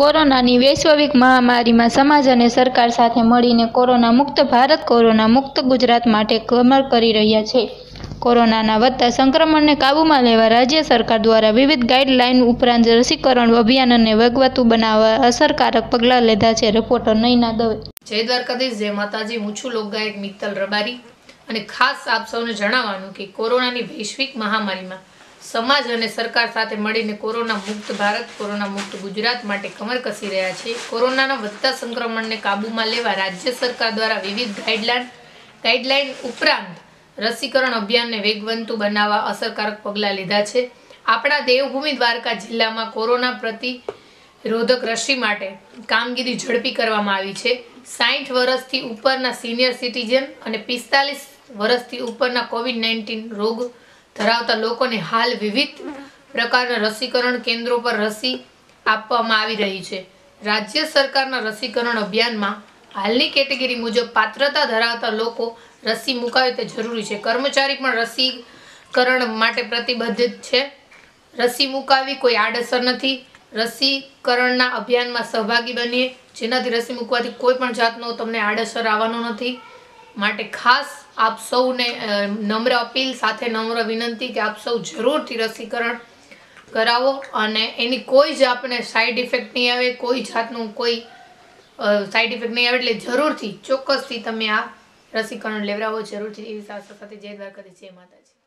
કોરોનાની વૈશ્વિક મહામારીમાં સમાજ અને સરકાર સાથે મળીને કોરોના મુક્ત ભારત, કોરોના મુક્ત ગુજરાત માટે કમર કરી રહ્યા છે. કોરોનાના વધતા સંક્રમણને કાબૂમાં લેવા રાજ્ય સરકાર દ્વારા વિવિધ ગાઈડલાઈન ઉપરાંત રસીકરણ અભિયાનને વેગવતું બનાવવા અસરકારક પગલાં લીધા છે. રિપોર્ટર નયના દવે. જય દ્વારકાધીશ, જય માતાજી. હું છું લોકગાયક મિત્તલ રબારી અને ખાસ આપ સૌને જણાવવાનું કે કોરોનાની વૈશ્વિક મહામારીમાં સમાજ અને સરકાર સાથે મળીને કોરોના મુક્ત ભારત, કોરોના મુક્ત ગુજરાત માટે કમર કસી રહ્યા છે. કોરોનાના વધતા સંક્રમણને કાબૂમાં લેવા રાજ્ય સરકાર દ્વારા વિવિધ ગાઈડલાઈન ઉપરાંત રસીકરણ અભિયાનને વેગવંતું બનાવવા અસરકારક પગલાં લીધા છે. આપણા દેવભૂમિ દ્વારકા જિલ્લામાં કોરોના પ્રતિરોધક રસી માટે કામગીરી ઝડપી કરવામાં આવી છે. 60 વર્ષથી ઉપરના સિનિયર સિટીઝન અને 45 વર્ષથી ઉપરના કોવિડ-19 રોગ ધરાવતા લોકોને હાલ વિવિધ પ્રકારના રસીકરણ કેન્દ્રો પર રસી આપવામાં આવી રહી છે. રાજ્ય સરકારના રસીકરણ અભિયાનમાં હાલની કેટેગરી મુજબ પાત્રતા ધરાવતા લોકો રસી મુકાવે તે જરૂરી છે. કર્મચારી પણ રસીકરણ માટે પ્રતિબદ્ધ છે. રસી મુકાવી કોઈ આડઅસર નથી. રસીકરણના અભિયાનમાં સહભાગી બનીએ, જેનાથી રસી મૂકવાથી કોઈ પણ જાતનો તમને આડઅસર આવવાનો નથી. માટે ખાસ આપ સૌને નમ્ર અપીલ સાથે નમ્ર વિનંતી કે આપ સૌ જરૂરથી રસીકરણ કરાવો અને એની કોઈ જ આપણે સાઈડ ઇફેક્ટ નહીં આવે, કોઈ જાતનું કોઈ સાઈડ ઇફેક્ટ નહીં આવે. એટલે જરૂરથી ચોક્કસથી તમે આ રસીકરણ લેવડાવો જરૂરથી. એવી આશા સાથે જય દ્વારકાધીશ, જય માતાજી.